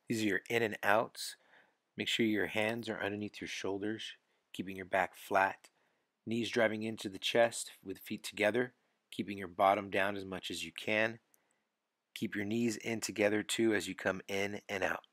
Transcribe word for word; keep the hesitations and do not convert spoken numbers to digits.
These are your in and outs. Make sure your hands are underneath your shoulders, keeping your back flat. Knees driving into the chest with feet together, keeping your bottom down as much as you can. Keep your knees in together too as you come in and out.